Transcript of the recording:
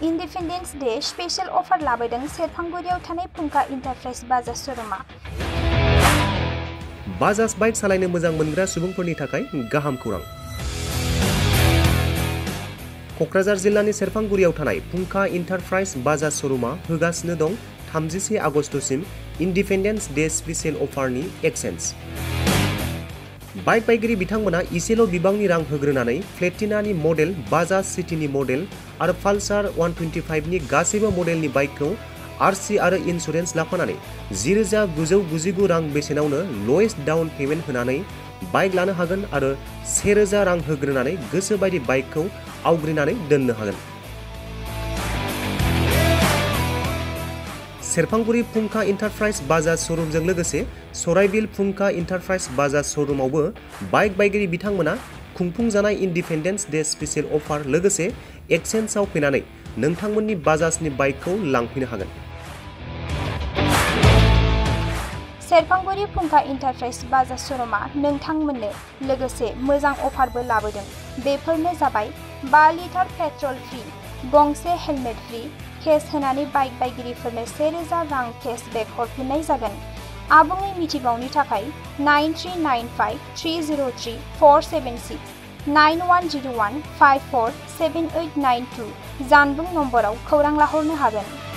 Independence day special अफार लाबोदों सेरफांगुरियाव थानाय फुंखा इन्टारप्राइज बाजाज श'रुमा। बाजाज बाइक सालायनो मोजां मोनग्रा सुबुंफोरनि थाखाय गाहाम खौरां। क'क्राझार जिल्लानि सेरफांगुरियाव थानाय फुंखा इन्टारप्राइज बाजाज श'रुमा होगासिनो दं 31 आगस्तसिम इन्डिपेन्डेन्स डे स्पेशल अफारनि एक्सेन्ज। बाइक बायगिरि बिथांमोना इसेल' बिबांनि रां होग्रोनानै प्लेटिनानि मडेल, बाजाज सिटीनि मडेल आरो पालसार 125 नि गासैबो मडेलनि बाइकखौ आरसि आरो इन्सुरेन्स लाफानानै 10,999 रां बेसेनावनो ल'एस्ट डाउन पेमेन्ट होनानै बाइक लानो हागोन आरो 1,000 रां होग्रोनानै गोसोबायदि बाइकखौ आवग्रिनानै दोननो हागोन। सेरफांगुरि फुंखा इन्टारप्राइज बाजाज श'रुमजों लोगोसे सराइबिल फुंखा इन्टारप्राइज बाजाज श'रुमावबो बाइक बायगिरि बिथांमोना खुंफुंजानाय इन्डिपेन्डेन्स डे स्पेशल अफार लोगोसे एक्सेन्जआव फैनानै नोंथांमोननि बाजाजनि बाइकखौ लांफैनो हागोन। सेरफांगुरि फुंखा इन्टारप्राइज बाजाज श'रुमा नोंथांमोननो लोगोसे मोजां अफारबो लाबोदों। बेफोरनो जाबाय 5 लिटार पेट्रल फ्रि, गंसे हेलमेट फ्रि, केस होनानै बाइक बायगिरिफोरनो 1,000 रां केशबेक हरफिननाय जागोन। आबुङै मिथिबावनो थाखाय 9395 303 476 9101 547892 जानबुं नम्बराव खौरां लाहरनो हागोन।